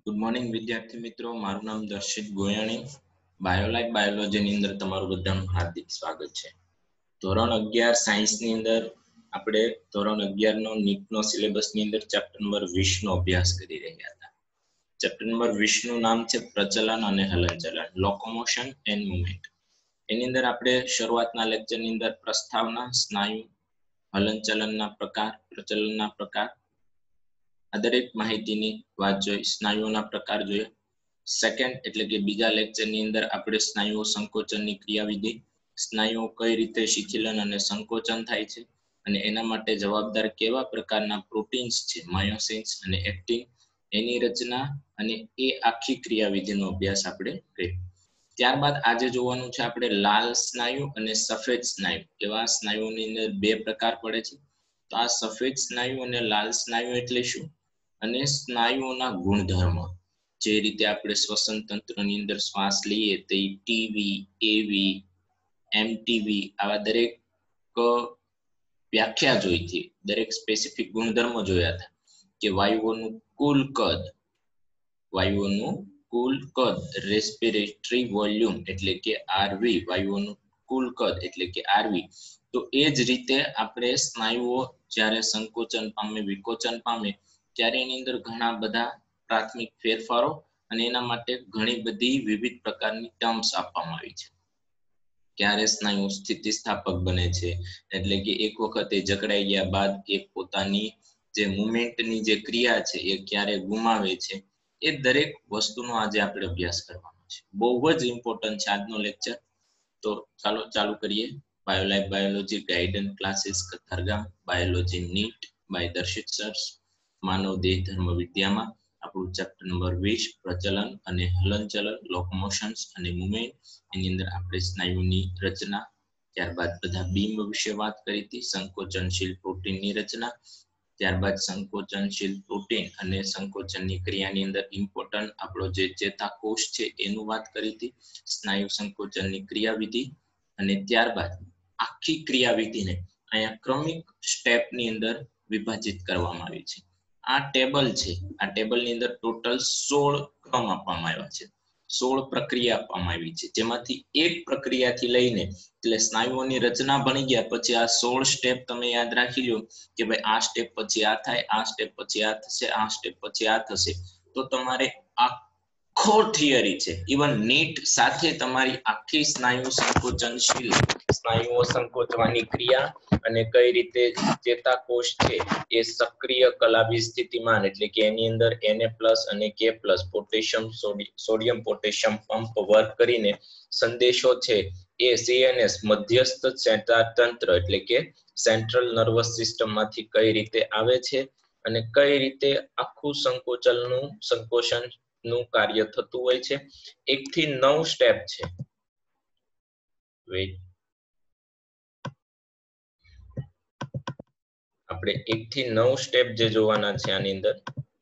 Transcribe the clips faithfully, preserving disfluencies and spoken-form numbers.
Good morning વિદ્યાર્થી મિત્રો, મારું નામ દર્શિત ગોયાણી. બાયોલાઇફ બાયોલોજીની અંદર તમારું બધાનું હાર્દિક સ્વાગત છે. ધોરણ અગિયાર સાયન્સની અંદર આપણે ધોરણ અગિયાર નો નીટનો સિલેબસની અંદર ચેપ્ટર નંબર વીસ નો અભ્યાસ કરી રહ્યા હતા. ચેપ્ટર નંબર વીસ નું નામ છે પ્રચલન અને હલનચલન, લોકોમોશન એન્ડ મૂવમેન્ટ. એની અંદર આપણે શરૂઆતના લેક્ચરની અંદર પ્રસ્તાવના, સ્નાયુ, હલનચલનના પ્રકાર, પ્રચલનના પ્રકાર, આ દરેક માહિતીની વાત જોઈ, સ્નાયુઓના પ્રકાર જોયા. સેકન્ડ એટલે કે બીજા લેક્ચરની અંદર આપણે સ્નાયુઓ સંકોચનની ક્રિયાવિધિ, સ્નાયુઓ કઈ રીતે શિથિલન અને સંકોચન થાય છે અને એના માટે જવાબદાર કેવા પ્રકારના પ્રોટીન્સ છે, માયોસિન્સ અને એક્ટિન, એની રચના અને એ આખી ક્રિયાવિધિનો અભ્યાસ આપણે કર્યો. ત્યારબાદ આજે જોવાનું છે આપણે લાલ સ્નાયુ અને સફેદ સ્નાયુ. એવા સ્નાયુઓની અંદર બે પ્રકાર પડે છે. તો આ સફેદ સ્નાયુ અને લાલ સ્નાયુ એટલે શું, અને સ્નાયુઓના ગુણધર્મ, જે રીતે આપણે શ્વસન તંત્રની અંદર શ્વાસ લઈએ તો ટીવી, એવી, એમટીવી આવા દરેક વ્યાખ્યા જોઈ હતી, દરેક સ્પેસિફિક ગુણધર્મો જોયા હતા. કે વાયુઓનું કુલ કદ, વાયુઓનું કુલ કદ રેસ્પિરેટરી વોલ્યુમ એટલે કે આરવી, વાયુઓનું કુલ કદ એટલે કે આરવી. તો એ જ રીતે આપણે સ્નાયુઓ જ્યારે સંકોચન પામે, વિકોચન પામે ત્યારે એની અંદર ઘણા બધા પ્રાથમિક ફેરફારો અને એના માટે ઘણી બધી વિવિધ પ્રકારની ટર્મ્સ આપવામાં આવી છે. ક્યારે સ્નાયુ સ્થિતિસ્થાપક બને છે, એટલે કે એક વખતે જકડાઈ ગયા બાદ એ પોતાની જે મુવમેન્ટની જે ક્રિયા છે એ ક્યારે ગુમાવે છે, એ દરેક વસ્તુનો આજે આપણે અભ્યાસ કરવાનો છે. બહુ જ ઇમ્પોર્ટન્ટ છે આજનો લેક્ચર. તો ચાલો ચાલુ કરીએ. Biolife biology guidance classes Katargam, biology NEET by Darshit sirs, માનવ દેહ ધર્મ વિદ્યામાં આપણું ચેપ્ટર નંબર વીસ પ્રચલન અને હલનચલન, લોકોમોશન્સ અને મૂવમેન્ટ. એની અંદર આપણે સ્નાયુની રચના, ત્યારબાદ બધા બીમ વિશે વાત કરી હતી, સંકોચનશીલ પ્રોટીનની રચના, ત્યારબાદ સંકોચનશીલ પ્રોટીન અને સંકોચનની ક્રિયાની અંદર ઇમ્પોર્ટન્ટ આપણો જે ચેતાકોષ છે એનું વાત કરી હતી, સ્નાયુ સંકોચનની ક્રિયાવિધિ, અને ત્યારબાદ આખી ક્રિયાવિધિને અહીંયા ક્રમિક સ્ટેપની અંદર વિભાજિત કરવામાં આવી છે. આ ટેબલ છે, આ ટેબલની અંદર ટોટલ સોળ ક્રમ આપવામાં આવ્યા છે, સોળ પ્રક્રિયા આપવામાં આવી છે, જેમાંથી એક પ્રક્રિયાથી લઈને એટલે સ્નાયુઓની રચના ભણી ગયા પછી આ સોળ સ્ટેપ તમે યાદ રાખી લો કે ભાઈ આ સ્ટેપ પછી આ થાય, આ સ્ટેપ પછી આ થશે, આ સ્ટેપ પછી આ થશે. તો તમારે આખો થિયરી છે, ઇવન નીટ સાથે તમારી આખી સ્નાયુ સંકોચનશીલ, સ્નાયુઓ સંકોચવાની ક્રિયા અને કઈ રીતે ચેતાકોષ છે એ સક્રિય કલાભી સ્થિતિમાન એટલે કે એની અંદર Na પ્લસ અને K plus potassium sodium potassium pump work કરીને સંદેશો છે એ સીએનએસ મધ્યસ્થ ચેતાતંત્ર એટલે કે સેન્ટ્રલ નર્વસ સિસ્ટમ માંથી કઈ રીતે આવે છે અને કઈ રીતે આખું સંકોચનનું સંકોચન નું કાર્ય થતું હોય છે. એક થી નવ સ્ટેપ છે. વેઇટ આપણે એક થી નવ સ્ટેપ જે જોવાના છે આની અંદર,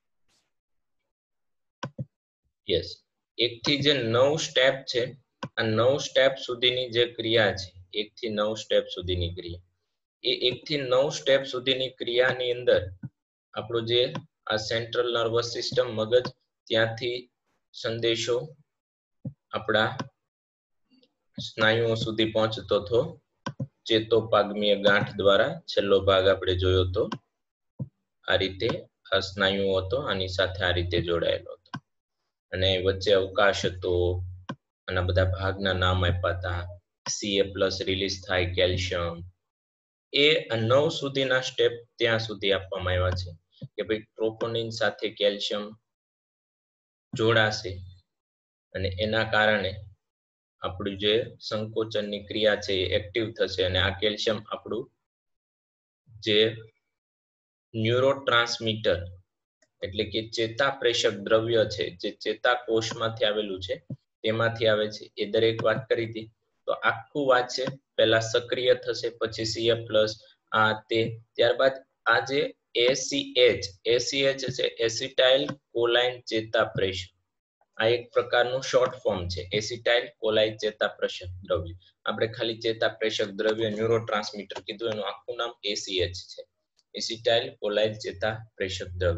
યસ, એક થી જે નવ સ્ટેપ છે આ નવ સ્ટેપ સુધીની જે ક્રિયા છે, એક થી નવ સ્ટેપ સુધીની ક્રિયા, એ એક થી નવ સ્ટેપ સુધીની ક્રિયાની અંદર આપણું જે આ સેન્ટ્રલ નર્વસ સિસ્ટમ મગજ, ત્યાંથી સંદેશો આપણા સ્નાયુઓ સુધી પહોંચતો હતો ચેતોપાગમીય ગાંઠ દ્વારા. છેલ્લો ભાગ આપણે જોયો તો આ રીતે આ સ્નાયુઓ હતો, આની સાથે આ રીતે જોડાયેલો હતો અને વચ્ચે અવકાશ હતો. આના બધા ભાગના નામ આપ્યા હતા. સીએ પ્લસ રિલીઝ થાય કેલ્શિયમ. એ નવ સુધીના સ્ટેપ ત્યાં સુધી આપવામાં આવ્યા છે કે ભાઈ ટ્રોપોનિન સાથે કેલ્શિયમ જોડાશે અને એના કારણે આપણું જે સંકોચનની ક્રિયા છે એ એક્ટિવ થશે અને આ કેલ્શિયમ આપણું જે ન્યુરોટ્રાન્સમીટર એટલે કે ચેતા પ્રેષક દ્રવ્ય છે, જે ચેતાકોષમાંથી આવેલું છે તેમાંથી આવે છે, એ દરેક વાત કરી હતી. તો આખું વાત છે, પહેલા સક્રિય થશે, પછી સીએ પ્લસ આ તે, ત્યારબાદ આ જે એસીએચ એસીએચ છે એસિટાઇલ કોલાઇન ચેતા પ્રેષક, આ એક પ્રકારનું શોર્ટ ફોર્મ છે, એસિટાઇલ કોલાઇન ચેતા પ્રેષક દ્રવ્ય. આપણે ખાલી ચેતા પ્રેષક દ્રવ્ય ન્યુરોટ્રાન્સમીટર કીધું, એનું આખું નામ એસીએચ છે, એસિટાઇલ કોલાઇન ચેતા પ્રેષક દ્રવ્ય.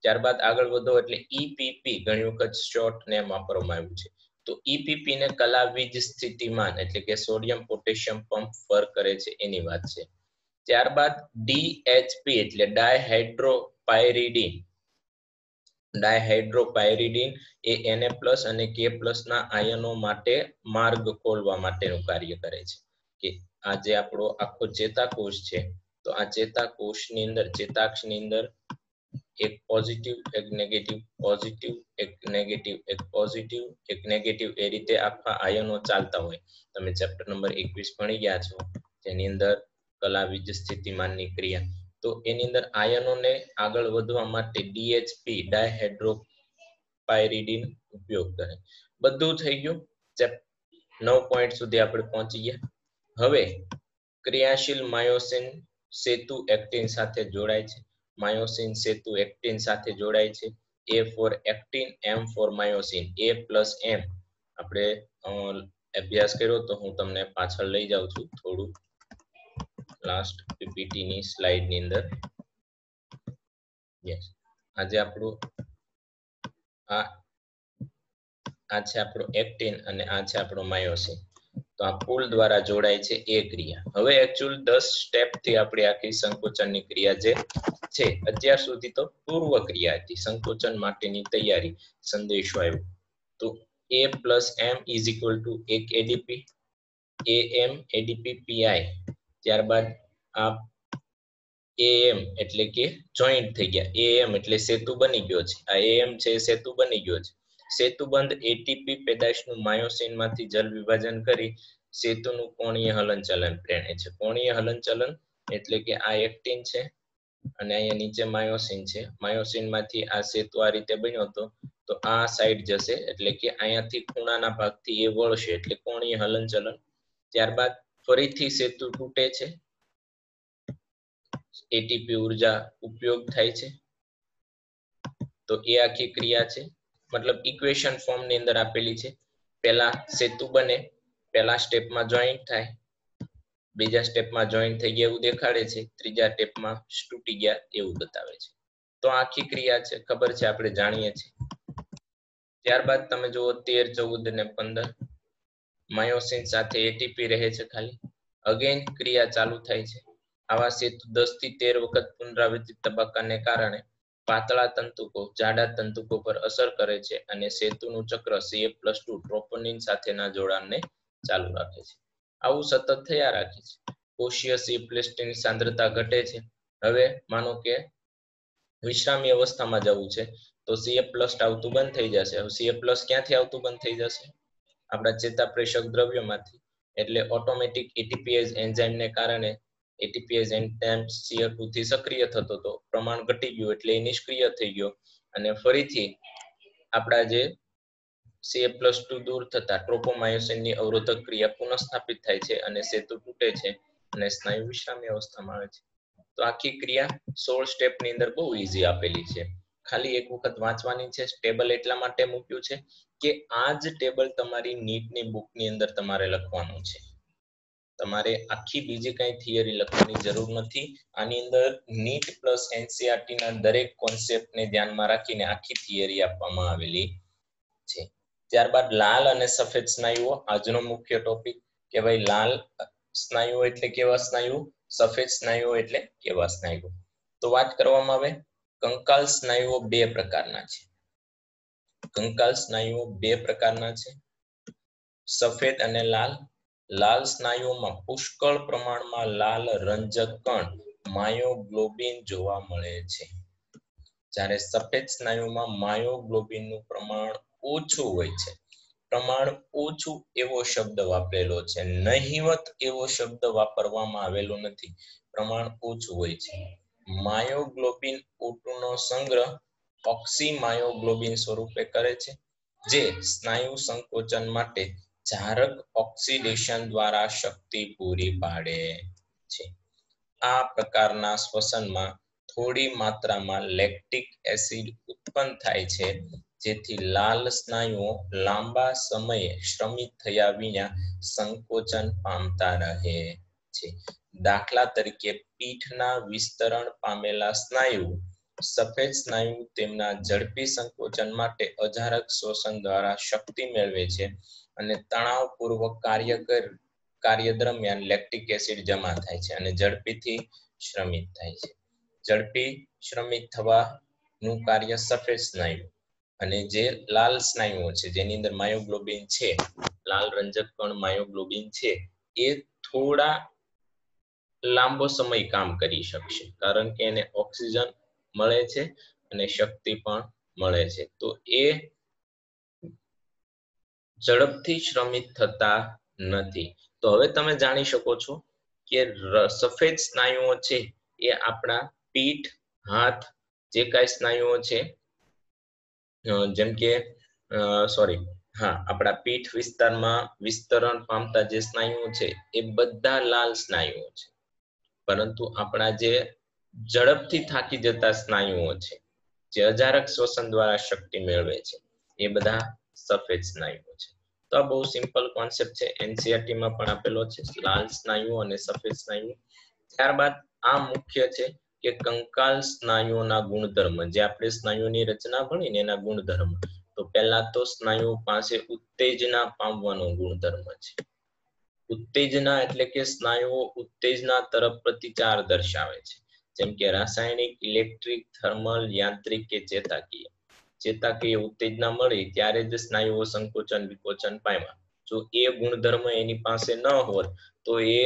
ત્યારબાદ આગળ વધો એટલે ઈપીપી ઘણી વખત શોર્ટ નેમ વાપરવામાં આવ્યું છે. તો ઈપીપી ને કલાવીજ સ્થિતિમાન એટલે કે સોડિયમ પોટેશિયમ પંપ ફર કરે છે એની વાત છે. ત્યારબાદ ડીએચપી એટલે ડાયહાઇડ્રોપાયરિડીન ડાયહાઇડ્રોપાયરિડીન એ Na પ્લસ અને K પ્લસ ના આયનો માટે માર્ગ ખોલવા માટેનું કાર્ય કરે છે. કે આ જે આપણો આખો ચેતાકોષ છે, તો આ ચેતાકોષની અંદર ચેતાક્ષની અંદર એક પોઝિટિવ એક નેગેટિવ પોઝિટિવ એક નેગેટિવ એક પોઝિટિવ એક નેગેટિવ એ રીતે આખા આયનો ચાલતા હોય. તમે ચેપ્ટર નંબર એકવીસ ભણી ગયા છો જેની અંદર કલાવીજ સ્થિતિમાનની ક્રિયા. તો એની અંદર આયનોને આગળ વધવા માટે ડીએચપી ડાયહાઇડ્રોપાયરિડીન ઉપયોગ કરે. બધું થઈ ગયું. નવ પોઈન્ટ સુધી આપણે પહોંચી ગયા. હવે ક્રિયાશીલ માયોસિન સેતુ એક્ટિન સાથે જોડાય છે. માયોસિન સેતુ એક્ટિન સાથે જોડાય છે. A for actin, M for myosin. A plus M આપણે અભ્યાસ કર્યો તો હું તમને પાછળ લઈ જાઉં છું થોડું લાસ્ટ પીપીટી ની સ્લાઇડ ની અંદર. યસ, આજે આપણું આ આ છે આપણો એક્ટિન અને આ છે આપણો માયોસિન. તો આ પુલ દ્વારા જોડાય છે એ ક્રિયા. હવે એકચ્યુઅલ દસ સ્ટેપ થી આપણી આખી સંકોચનની ક્રિયા જે છે અત્યાર સુધી તો પૂર્વ ક્રિયા હતી, સંકોચન માટેની તૈયારી, સંદેશો આવ્યો. તો A plus M is equal to એક એડીપી, એમ એડીપી પીઆઈ. ત્યારબાદ આ એમ એટલે કે જોઈન્ટ થઈ ગયા. એમ એટલે સેતુ બની ગયો છે. આ એમ છે સેતુ બની ગયો છે. સેતુબંધ એટીપી પેદાશનું માયોસિન માંથી જલ વિભાજન કરી સેતુનું કોણીય હલનચલન પ્રેરે છે. કોણીય હલનચલન એટલે કે આ એક્ટિન છે અને અહીંયા નીચે માયોસિન છે. માયોસિન માંથી આ સેતુ આ રીતે બન્યો હતો, તો આ સાઈડ જશે એટલે કે અહીંયાથી ખૂણાના ભાગથી એ વળશે એટલે કોણીય હલનચલન. ત્યારબાદ ફરીથી સેતુ તૂટે છે, એટીપી ઉર્જા ઉપયોગ થાય છે. તો એ આખી ક્રિયા છે. મતલબ ઇક્વેશન ફોર્મ ની અંદર આપેલી છે. પહેલા સેતુ બને, પહેલા સ્ટેપમાં જોઈન્ટ થાય, બીજા સ્ટેપમાં જોઈન્ટ થઈ ગયા એવું દેખાડે છે, ત્રીજા સ્ટેપમાં તૂટી ગયા એવું બતાવે છે. તો આખી ક્રિયા છે, ખબર છે, આપણે જાણીએ છીએ. ત્યારબાદ તમે જુઓ તેર, ચૌદ ને પંદર માયોસિન સાથે એટીપી રહે છે ખાલી. અગેન ક્રિયા ચાલુ થાય છે. આવા સેતુ દસ થી તેર વખત પુનરાવર્તિત તબક્કાને કારણે પાતળા તંતુકો જાડા તંતુકો પર અસર કરે છે અને સેતુનું ચક્ર C F plus two troponin સાથેના જોડાણને ચાલુ રાખે છે. આવું સતત થયા રાખે છે. કોષીય સી પ્લસ ની સાંદ્રતા ઘટે છે. હવે માનો કે વિશ્રામી અવસ્થામાં જવું છે તો સી એફ પ્લસ આવતું બંધ થઈ જશે. હવે સી એફ પ્લસ ક્યાંથી આવતું બંધ થઈ જશે? આપણા ચેતાપ્રેષક દ્રવ્યમાંથી. એટલે ઓટોમેટિક એટીપીએઝ એન્ઝાઇમને કારણે ATPase enzyme C O two થી સક્રિય થતો હતો, પ્રમાણ ઘટી ગયું એટલે એ નિષ્ક્રિય થઈ ગયો અને ફરીથી આપણા જે સી એફ પ્લસ ટુ દૂર થતા ટ્રોપોમાયોસિનની અવરોધક ક્રિયા પુનઃસ્થાપિત થાય છે અને સેતુ તૂટે છે અને સ્નાયુ વિશ્રામી અવસ્થામાં આવે છે. તો આખી ક્રિયા સોળ સ્ટેપ ની અંદર બહુ ઈઝી આપેલી છે. ખાલી એક વખત વાંચવાની છે. ટેબલ એટલા માટે મૂક્યું છે કે આ જ ટેબલ તમારી નીટની બુકની અંદર તમારે લખવાનું છે. તમારે આખી બીજી કઈ થિયરી લખવાની જરૂર નથી. આની અંદર નીટ પ્લસ એનસીઆરટી ના દરેક કોન્સેપ્ટને ધ્યાનમાં રાખીને આખી થિયરી આપવામાં આવેલી છે. ત્યારબાદ લાલ અને સફેદ સ્નાયુઓ આજનો મુખ્ય ટોપિક કે ભાઈ લાલ સ્નાયુઓ એટલે કેવા સ્નાયુ, સફેદ સ્નાયુઓ એટલે કેવા સ્નાયુઓ. તો વાત કરવામાં આવે કંકાલ સ્નાયુઓ બે પ્રકારના છે. કંકાલ સ્નાયુઓ બે પ્રકારના છે, સફેદ અને લાલ. લાલ સ્નાયુઓમાં પુષ્કળ પ્રમાણમાં લાલ રંજક કણ માયોગ્લોબિન જોવા મળે છે. જ્યારે સફેદ સ્નાયુમાં માયોગ્લોબિનનું પ્રમાણ ઓછું હોય છે. પ્રમાણ ઓછું એવો શબ્દ વાપરેલો છે, નહિવત એવો શબ્દ વાપરવામાં આવેલો નથી. પ્રમાણ ઓછું હોય છે. માયોગ્લોબિન ઓ ટુ નો સંગ્રહ ઓક્સીમાયોગ્લોબિન સ્વરૂપે કરે છે, જે સ્નાયુ સંકોચન માટે જારક ઓક્સિડેશન દ્વારા શક્તિ પૂરી પાડે છે. આ પ્રકારના શ્વસનમાં થોડી માત્રામાં લેક્ટિક એસિડ ઉત્પન્ન થાય છે, જેથી લાલ સ્નાયુઓ લાંબા સમયે શ્રમિત થયા વિના સંકોચન પામતા રહે છે. દાખલા તરીકે પીઠના વિસ્તરણ પામેલા સ્નાયુ સફેદ સ્નાયુ તેમના ઝડપી સંકોચન માટે અજારક શોષણ દ્વારા શક્તિ મેળવે છે અને તણાવપૂર્વક કાર્ય કર કાર્ય દરમિયાન લેક્ટિક એસિડ જમા થાય છે અને ઝડપીથી શ્રમિત થાય છે. ઝડપી શ્રમિત થવાનું કાર્ય સફેદ સ્નાયુ અને જે લાલ સ્નાયુઓ છે જેની અંદર માયોગ્લોબિન છે, લાલ રંજક કણ માયોગ્લોબિન છે, એ થોડા લાંબો સમય કામ કરી શકશે કારણ કે એને ઓક્સિજન મળે છે અને શક્તિ પણ મળે છે. તો એ ઝડપથી શ્રમિત થતા નથી. તો હવે તમે જાણી શકો છો કે સફેદ સ્નાયુઓ છે એ આપણા પીઠ, હાથ, જે કાંઈ સ્નાયુઓ છે જેમ કે સોરી હા આપણા પીઠ વિસ્તારમાં વિસ્તરણ પામતા જે સ્નાયુઓ છે એ બધા લાલ સ્નાયુઓ છે, પરંતુ આપણા જે ઝડપથી થાકી જતા સ્નાયુઓ છે, જે અજારક શ્વસન દ્વારા શક્તિ મેળવે છે, એ બધા સફેદ સ્નાયુઓ છે. તો આ બહુ સિમ્પલ કોન્સેપ્ટ છે, એનસીઈઆરટી માં પણ આપેલો છે, લાલ સ્નાયુઓ અને સફેદ સ્નાયુઓ. ત્યારબાદ આ મુખ્ય છે કે કંકાલ સ્નાયુઓના ગુણધર્મ, જે આપણે સ્નાયુની રચના ભણી ને એના ગુણધર્મ. તો પહેલા તો સ્નાયુઓ પાસે ઉત્તેજના પામવાનો ગુણધર્મ છે. ઉત્તેજના એટલે કે સ્નાયુઓ ઉત્તેજના તરફ પ્રતિચાર દર્શાવે છે, જેમ કે રાસાયણિક, ઇલેક્ટ્રિક, થર્મલ, યાંત્રિક કે ચેતાકીય. ચેતાકીય ઉત્તેજના મળી ત્યારે જ સ્નાયુઓ સંકોચન વિકોચન પામ્યા. જો એ ગુણધર્મ એની પાસે ન હોત તો એ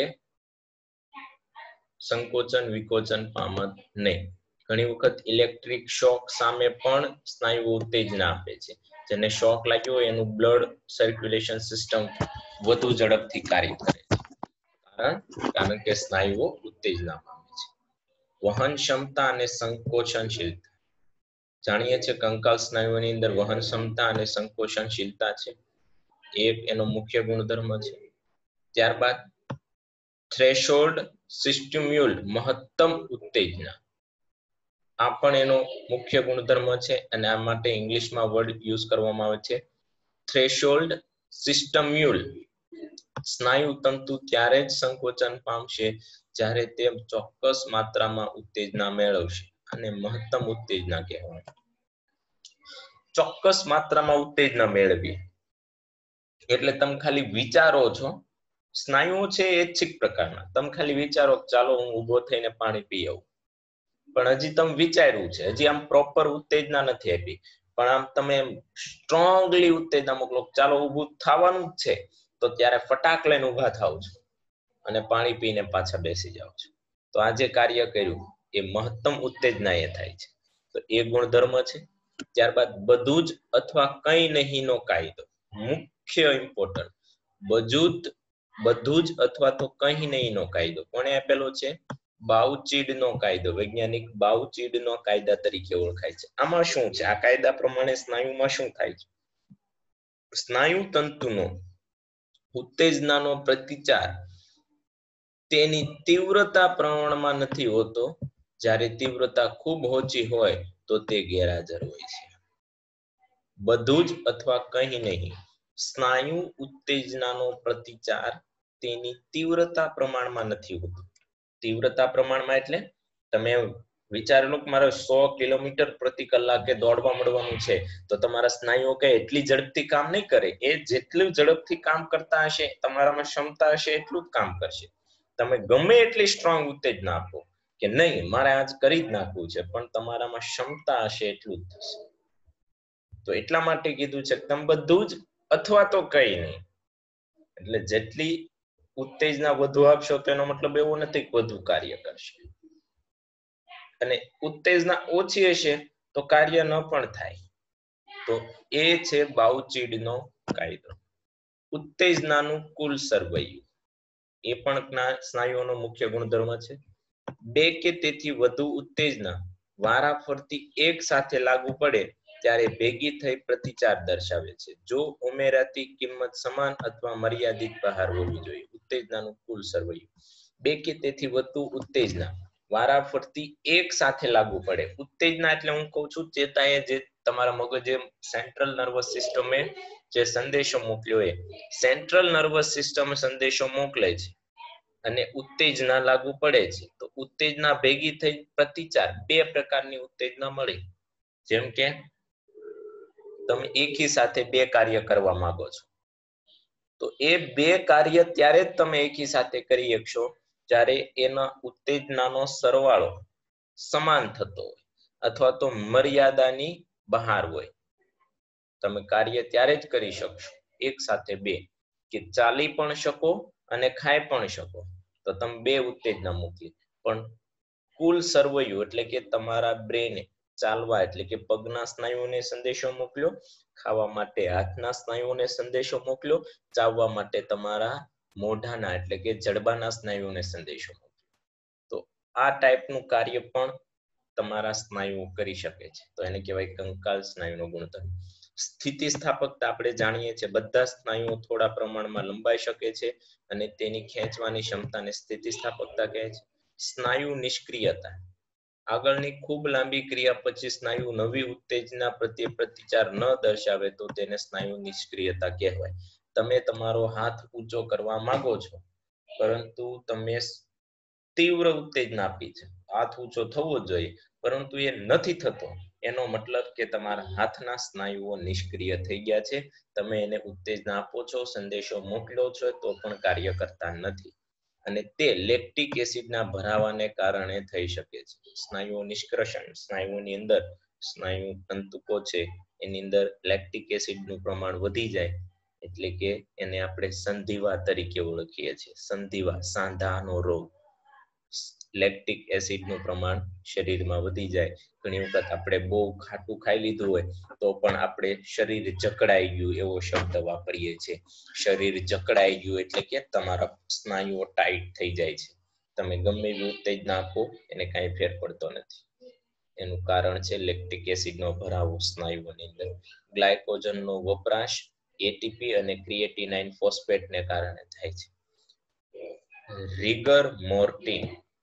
સંકોચન વિકોચન પામત નહીં. ઘણી વખત ઇલેક્ટ્રિક શોક સામે પણ સ્નાયુઓ ઉત્તેજના આપે છે. જેને શોક લાગ્યો હોય એનું બ્લડ સર્ક્યુલેશન સિસ્ટમ વધુ ઝડપથી કાર્ય કરે છે, કારણ કારણ કે સ્નાયુઓ ઉત્તેજના પામે છે. વહન ક્ષમતા અને સંકોચનશીલતા. જાણીએ છીએ કંકાલ સ્નાયુઓની અંદર વહન ક્ષમતા અને સંકોચનશીલતા છે, એક એનો મુખ્ય ગુણધર્મ છે. ત્યારબાદ થ્રેશોલ્ડ સિસ્ટમ્યુલ, મહત્તમ ઉત્તેજના, આ પણ એનો મુખ્ય ગુણધર્મ છે અને આ માટે ઇંગ્લિશમાં વર્ડ યુઝ કરવામાં આવે છે થ્રેશોલ્ડ સિસ્ટમ્યુલ. સ્નાયુ તંતુ ત્યારે જ સંકોચન પામશે જ્યારે તે ચોક્કસ માત્રામાં ઉત્તેજના મેળવશે, અને મહત્તમ ઉત્તેજના કહેવાય. ચોક્કસ માત્રામાં ઉત્તેજના મેળવી એટલે તમે ખાલી વિચારો છો, સ્નાયુઓ છે એ ઐચ્છિક પ્રકારના, તમે ખાલી વિચારો ચાલો હું ઊભો થઈને પાણી પી આવું, પણ હજી તમે વિચાર્યું છે, હજી આમ પ્રોપર ઉત્તેજના નથી આપી, પણ આમ તમે સ્ટ્રોંગલી ઉત્તેજના મોકલો ચાલો ઊભું થવાનું જ છે, તો ત્યારે ફટાક લઈને ઊભા થાવ છો અને પાણી પીને પાછા બેસી જાવ છો. તો આ જે કાર્ય કર્યું એ મહત્તમ ઉત્તેજના એ થાય છે. તો એ ગુણધર્મ છે. ત્યારબાદ બધું જ અથવા કંઈ નહીં નો કાયદો, મુખ્ય ઇમ્પોર્ટન્ટ. બધું જ બધું જ અથવા તો કંઈ નહીં નો કાયદો કોણે આપેલો છે? બાઉચીડ નો કાયદો, વૈજ્ઞાનિક બાઉચીડ નો કાયદા તરીકે ઓળખાય છે. આમાં શું છે? આ કાયદા પ્રમાણે સ્નાયુમાં શું થાય છે? સ્નાયુ તંતુનો ઉત્તેજનાનો પ્રતિચાર તેની તીવ્રતા પ્રમાણમાં નથી હોતો, જ્યારે તીવ્રતા ખૂબ ઓછી હોય તો તે ગેરહાજર હોય છે. બધું જ અથવા કંઈ નહીં, સ્નાયુ ઉત્તેજનાનો પ્રતિચાર તેની તીવ્રતા પ્રમાણમાં નથી હોતો. તીવ્રતા પ્રમાણમાં એટલે તમે વિચારેલો કે મારે સો કિલોમીટર પ્રતિ કલાકે દોડવા મળવાનું છે, તો તમારા સ્નાયુઓ કઈ એટલી ઝડપથી કામ નહીં કરે. એ જેટલું ઝડપથી કામ કરતા હશે, તમારામાં ક્ષમતા હશે એટલું જ કામ કરશે. તમે ગમે એટલી સ્ટ્રોંગ ઉત્તેજના આપો કે નહીં મારે આજ કરી જ નાખવું છે, પણ તમારામાં ક્ષમતા હશે એટલું જ થશે. તો એટલા માટે કીધું છે તમે બધું જ અથવા તો કઈ નહીં, એટલે જેટલી ઉત્તેજના વધુ આપશો તો એનો મતલબ એવો નથી કે વધુ કાર્ય કરશે, અને ઉત્તેજના ઓછી હશે તો કાર્ય ન પણ થાય. તો એ છે બાઉચીડનો કાયદો. ઉત્તેજનાનું કુલ સરવૈયું એ પણ સ્નાયુઓનો મુખ્ય ગુણધર્મ છે. બે કે તેથી વધુ ઉત્તેજના વારાફરતી એક સાથે લાગુ પડે ત્યારે ભેગી થઈ પ્રતિચાર દર્શાવે છે. જો ઉમેરાતી કિંમત સમાન અથવા મર્યાદિત બહાર હોવી જોઈએ. ઉત્તેજનાનું કુલ સરવૈયું બે કે તેથી વધુ ઉત્તેજના વારાફરતી એક સાથે લાગુ પડે. ઉત્તેજના એટલે હું કહું છું ચેતાએ જે તમારા મગજે સેન્ટ્રલ નર્વસ સિસ્ટમે જે સંદેશો મોકલ્યો એ સેન્ટ્રલ નર્વસ સિસ્ટમ સંદેશો મોકલે છે અને ઉત્તેજના લાગુ પડે છે તો ઉત્તેજના ભેગી થઈ પ્રતિચાર બે પ્રકારની ઉત્તેજના મળી જેમ કે તમે એકી સાથે બે કાર્ય કરવા માંગો છો તો એ બે કાર્ય ત્યારે જ તમે એકી સાથે કરી શકશો જ્યારે એના ઉત્તેજનાનો સરવાળો સમાન થતો હોય અથવા તો મર્યાદાની બહાર હોય તમે કાર્ય ત્યારે જ કરી શકશો એક સાથે બે કે ચાલી પણ શકો અને ખાઈ પણ શકો તો તમે બે ઉત્તેજના મૂકી પણ કુલ સર્વૈયું એટલે કે તમારા બ્રેને ચાલવા એટલે કે પગના સ્નાયુઓને સંદેશો મોકલ્યો ખાવા માટે હાથના સ્નાયુઓને સંદેશો મોકલ્યો ચાવવા માટે તમારા મોઢાના એટલે કે જડબાના સ્નાયુઓને સંદેશો મોકલ્યો તો આ ટાઈપનું કાર્ય પણ તમારા સ્નાયુઓ કરી શકે છે તો એને કહેવાય કંકાલ સ્નાયુનો ગુણધર્મ સ્થિતિસ્થાપકતા આપણે જાણીએ છીએ બધા સ્નાયુઓ થોડા પ્રમાણમાં લંબાઈ શકે છે અને તેની ખેંચવાની ક્ષમતાને સ્થિતિસ્થાપકતા કહે છે સ્નાયુ નિષ્ક્રિયતા આગળની ખૂબ લાંબી ક્રિયા પછી સ્નાયુ નવી ઉત્તેજના પ્રત્યે પ્રતિચાર ન દર્શાવે તો તેને સ્નાયુ નિષ્ક્રિયતા કહેવાય તમે તમારો હાથ ઊંચો કરવા માંગો છો પરંતુ તમે તીવ્ર ઉત્તેજના આપી છે હાથ ઊંચો થવો જોઈએ પરંતુ એ નથી થતો એનો મતલબ કે તમારા હાથના સ્નાયુઓ નિષ્ક્રિય થઈ ગયા છે તમે એને ઉત્તેજના આપો છો સંદેશો મોકલ્યો છો તો પણ કાર્ય કરતા નથી અને તે લેક્ટિક એસિડના ભરાવાને કારણે થઈ શકે છે સ્નાયુઓ નિષ્કર્ષણ સ્નાયુઓની અંદર સ્નાયુ તંતુકો છે એની અંદર લેક્ટિક એસિડનું પ્રમાણ વધી જાય એટલે કે એને આપણે સંધિવા તરીકે ઓળખીએ છીએ સંધિવા સાંધાનો રોગ લેક્ટિક એસિડનું પ્રમાણ શરીરમાં વધી જાય ઘણી વખત આપણે બહુ ખાટું ખાઈ લીધું હોય તો પણ આપણે શરીર જકડાઈ ગયું એવો શબ્દ વાપરીએ છીએ શરીર જકડાઈ ગયું એટલે કે તમારા સ્નાયુઓ ટાઈટ થઈ જાય છે તમે ગમે એવી ઉત્તેજના આપો એને કાંઈ ફેર પડતો નથી એનું કારણ છે લેક્ટિક એસિડનો ભરાવો સ્નાયુઓની અંદર ગ્લાયકોજનનો વપરાશ એટીપી અને ક્રિએટિનાઇન ફોસ્ફેટને કારણે થાય છે રિગર મોર્ટિન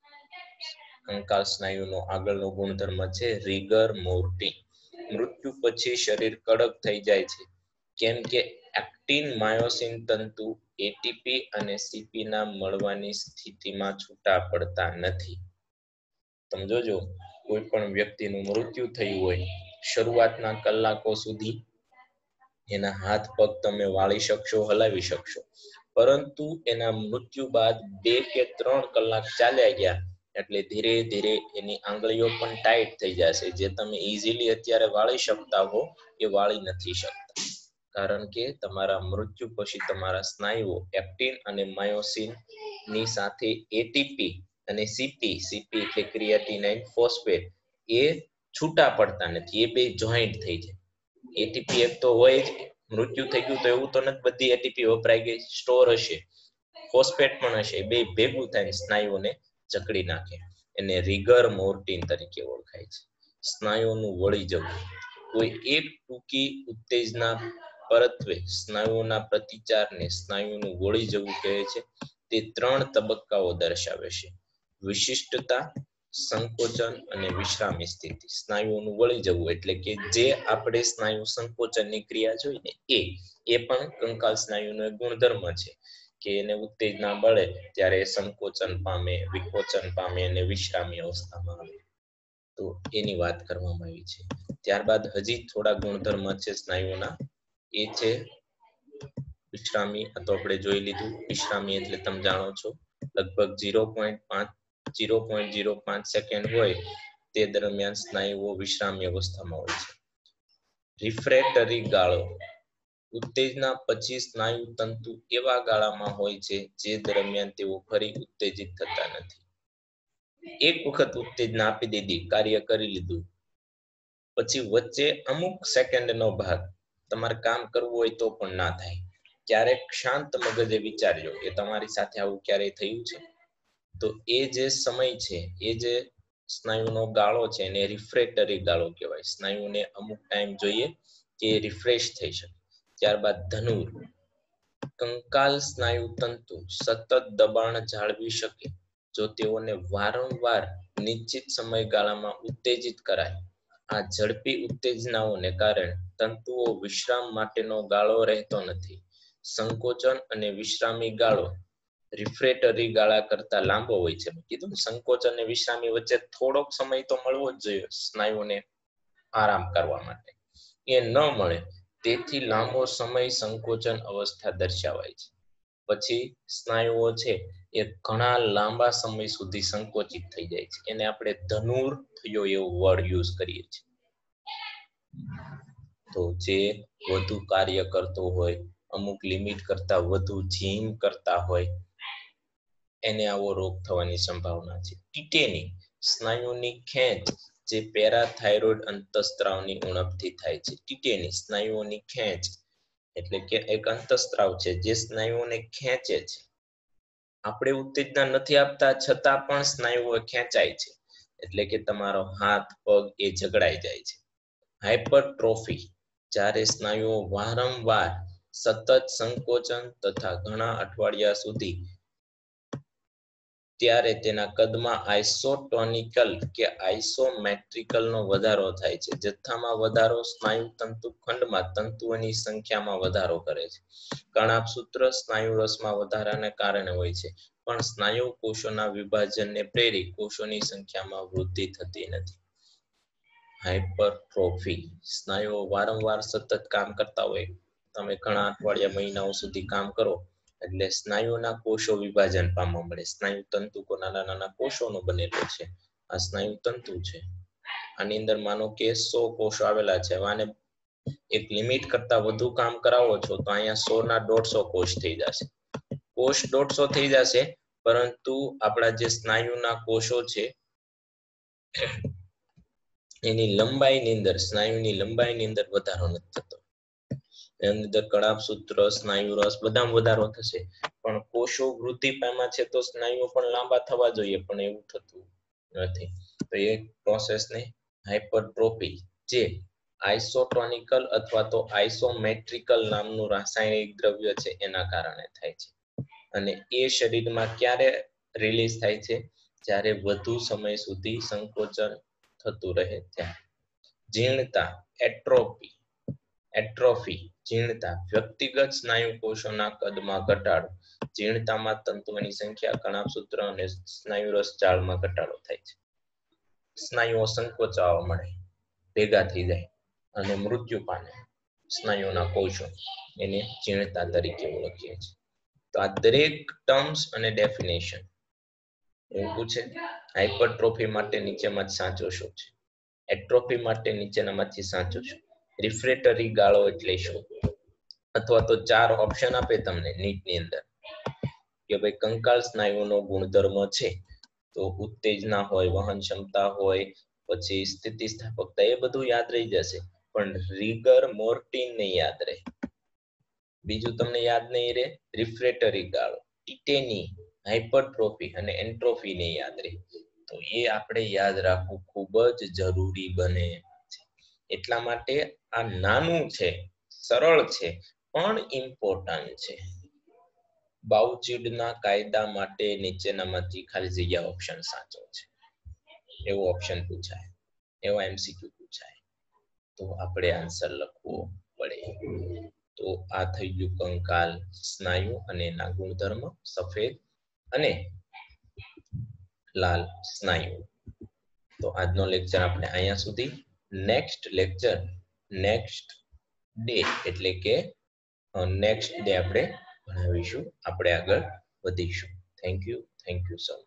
કંકાલ સ્નાયુનો આગળનો ગુણધર્મ છે રિગર મોર્ટિન મૃત્યુ પછી શરીર કડક થઈ જાય છે કેમ કે એક્ટિન માયોસિન તંતુ એટીપી અને સીપી ના મળવાની સ્થિતિમાં છૂટા પડતા નથી તમે જોજો કોઈ પણ વ્યક્તિનું મૃત્યુ થયું હોય શરૂઆતના કલાકો સુધી એના હાથ પગ તમે વાળી શકશો હલાવી શકશો પરંતુ એના મૃત્યુ બાદ બે કે ત્રણ કલાક ચાલ્યા ગયા એટલે ધીરે ધીરે એની આંગળીઓ પણ ટાઈટ થઈ જશે જે તમે ઈઝીલી અત્યારે વાળી શકતા હો એ વાળી નથી શકતા કારણ કે તમારા મૃત્યુ પછી તમારા સ્નાયુઓ એક્ટિન અને માયોસિન ની સાથે એટીપી અને સીપી સીપી એટલે ક્રિએટિનાઇન ફોસ્ફેટ એ છૂટા પડતા નથી એ બે જોઈન્ટ થઈ જાય એટીપી એક તો હોય જ મૃત્યુ થઈ ગયું તો એવું તો નથી બધી એટીપી વપરાઈ ગઈ સ્ટોર હશે ફોસ્ફેટ પણ હશે બે ભેગું થાય સ્નાયુઓને જકડી નાખે એને રિગર મોર્ટિન તરીકે ઓળખાય છે સ્નાયુઓનું વળી જવું કોઈ એક ટૂંકી ઉત્તેજના પરત્વે સ્નાયુઓના પ્રતિચારને સ્નાયુનું વળી જવું કહે છે તે ત્રણ તબક્કાઓ દર્શાવે છે વિશિષ્ટતા સંકોચન અને વિશ્રામી સ્થિતિ સ્નાયુઓનું વળી જવું એટલે કે જે આપણે સ્નાયુ સંકોચનની ક્રિયા જોઈ ને એ એ પણ કંકાલ સ્નાયુનો એક ગુણધર્મ છે કે એને ઉત્તેજના મળે ત્યારે સંકોચન પામે વિકોચન પામે અને વિશ્રામી અવસ્થામાં આવે તો એની વાત કરવામાં આવી છે ત્યારબાદ હજી થોડા ગુણધર્મ છે સ્નાયુઓના એ છે વિશ્રામી આ તો આપણે જોઈ લીધું વિશ્રામી એટલે તમે જાણો છો લગભગ ઝીરો પોઈન્ટ પાંચ ઝીરો પોઈન્ટ ઝીરો પાંચ સેકન્ડ હોય તે દરમિયાન સ્નાયુઓ વિશ્રામી અવસ્થામાં હોય છે રિફ્રેક્ટરી ગાળો ઉત્તેજના પછી સ્નાયુ તંતુ એવા ગાળામાં હોય છે જે દરમિયાન તેઓ ફરી ઉત્તેજિત થતા નથી એક વખત ઉત્તેજના આપી દીધી કાર્ય કરી લીધું પછી વચ્ચે અમુક સેકન્ડનો ભાગ તમારે કામ કરવું હોય તો પણ ના થાય ક્યારેક શાંત મગજે વિચારજો કે તમારી સાથે આવું ક્યારેય થયું છે તો એ જે સમય છે એ જે સ્નાયુનો ગાળો છે એને રિફ્રેક્ટરી ગાળો કહેવાય સ્નાયુને અમુક ટાઈમ જોઈએ કે રિફ્રેશ થઈ શકે ત્યારબાદ ધનુર કંકાલ સ્નાયુ તંતુ સતત દબાણ જાળવી શકે જો તેઓને વારંવાર નિશ્ચિત સમયગાળામાં ઉત્તેજિત કરાય આ ઝડપી ઉત્તેજનાઓને કારણે તંતુઓ વિશ્રામ માટેનો ગાળો રહેતો નથી સંકોચન અને વિશ્રામી ગાળો રિફ્રેક્ટરી ગાળા કરતા લાંબો હોય છે. કીધું સંકોચન અને વિશ્રામની વચ્ચે થોડોક સમય તો મળવો જ જોઈએ સ્નાયુને આરામ કરવા માટે. એ ન મળે તેથી લાંબો સમય સંકોચન અવસ્થા દર્શાવાય છે. પછી સ્નાયુઓ છે એ ઘણા લાંબા સમય સુધી સંકોચિત થઈ જાય છે. એને આપણે ધનુર થયો એવું વર્ડ યુઝ કરીએ છીએ. તો જે વધુ કાર્ય કરતો હોય, અમુક લિમિટ કરતા વધુ જીમ કરતા હોય, એને આવો રોગ થવાની સંભાવના છે. ટીટેની સ્નાયુની ખેંચ જે પેરાથાઇરોઇડ અંતઃસ્ત્રાવની ઉણપથી થાય છે. ટીટેની સ્નાયુઓની ખેંચ એટલે કે એક અંતઃસ્ત્રાવ છે જે સ્નાયુઓને ખેંચે છે. આપણે ઉત્તેજના નથી આપતા છતાં પણ સ્નાયુઓ ખેંચાય છે, એટલે કે તમારો હાથ પગ એ જકડાઈ જાય છે. હાઇપરટ્રોફી જ્યારે સ્નાયુઓ વારંવાર સતત સંકોચન તથા ઘણા અઠવાડિયા સુધી, ત્યારે તેના કદમાં આઇસોટોનિકલ કે આઇસોમેટ્રિકલ નો વધારો થાય છે. જથ્થામાં વધારો સ્નાયુ તંતુ ખંડમાં તંતુઓની સંખ્યામાં વધારો કરે છે. કણાભસૂત્ર સ્નાયુ રસમાં વધારાને કારણે હોય છે, પણ સ્નાયુ કોષોના વિભાજનને પ્રેરી કોષોની સંખ્યામાં વૃદ્ધિ થતી નથી. હાઇપરટ્રોફી સ્નાયુઓ વારંવાર સતત કામ કરતા હોય, તમે ઘણા અઠવાડિયા મહિનાઓ સુધી કામ કરો એટલે સ્નાયુના કોષો વિભાજન પામવા મળે. સ્નાયુ તંતુ નાના નાના કોષોનો બનેલો છે. આ સ્નાયુ તંતુ છે. આની અંદર માનો કે સો કોષો આવેલા છે. આને એક લિમિટ કરતા વધુ કામ કરાવો છો તો અહીંયા સો ના દોઢસો કોષ થઈ જશે. કોષ દોઢસો થઈ જશે, પરંતુ આપણા જે સ્નાયુના કોષો છે એની લંબાઈની અંદર સ્નાયુની લંબાઈની અંદર વધારો નથી થતો. એની અંદર કણાભસૂત્ર સ્નાયુ રસ બધામાં વધારો થશે, પણ કોષો વૃદ્ધિ પામ્યા છે તો સ્નાયુઓ પણ લાંબા થવા જોઈએ, પણ એવું થતું નથી. તો એ પ્રોસેસને હાઇપરટ્રોફી જે આઇસોટોનિકલ અથવા તો આઇસોમેટ્રિકલ નામનું રાસાયણિક દ્રવ્ય છે એના કારણે થાય છે. અને એ શરીરમાં ક્યારે રિલીઝ થાય છે? જ્યારે વધુ સમય સુધી સંકોચન થતું રહે ત્યાં. જીર્ણતા એટ્રોફી એટ્રોફી જીર્ણતા વ્યક્તિગત સ્નાયુ કોષોના કદમાં ઘટાડો. જીર્ણતામાં તંતુઓની સંખ્યા, કણાભસૂત્ર અને સ્નાયુરસ જાળમાં ઘટાડો થાય છે. સ્નાયુઓ સંકોચાવા મળે, ભેગા થઈ જાય અને મૃત્યુ પામે સ્નાયુના કોષો, એને જીર્ણતા તરીકે ઓળખીએ છીએ. તો આ દરેક ટર્મ્સ અને ડેફિનેશન એવું પૂછે. હાઇપરટ્રોફી માટે નીચેમાં જ સાચો શું છે? એટ્રોફી માટે નીચેનામાંથી સાચું શું? રિફ્રેક્ટરી ગાળો એટલે શું? અથવા તો ચાર ઓપ્શન આપે તમને નીટની અંદર કે ભાઈ કંકાલ સ્નાયુનો ગુણધર્મ છે તો ઉત્તેજના હોય, વહન ક્ષમતા હોય, પછી સ્થિતિસ્થાપકતા, એ બધું યાદ રહી જશે, પણ રીગર મોર્ટિન નહીં યાદ રહે. બીજું તમને યાદ નહીં રહે રિફ્રેક્ટરી ગાળો, ટીટેની, હાઇપરટ્રોફી અને એન્ટ્રોફી નહીં યાદ રહે. તો એ આપણે યાદ રાખવું ખૂબ જ જરૂરી બને છે. એટલા માટે આ નાનું છે, સરળ છે, પણ ઇમ્પોર્ટન્ટ છે. બાઉચીડના કાયદા માટે નીચેનામાંથી ખાલી જગ્યા ઓપ્શન સાચો છે, એવો ઓપ્શન પૂછાય, એવો એમસીક્યુ પૂછાય, તો આપણે આન્સર લખવો પડે. તો આ થઈ ગયું કંકાલ સ્નાયુ અને એના ગુણધર્મ, સફેદ અને લાલ સ્નાયુ. તો આજનો લેક્ચર આપણે અહીંયા સુધી. નેક્સ્ટ લેક્ચર નેક્સ્ટ ડે એટલે કે નેક્સ્ટ ડે આપણે ભણાવીશું, આપણે આગળ વધીશું. Thank you thank you so much.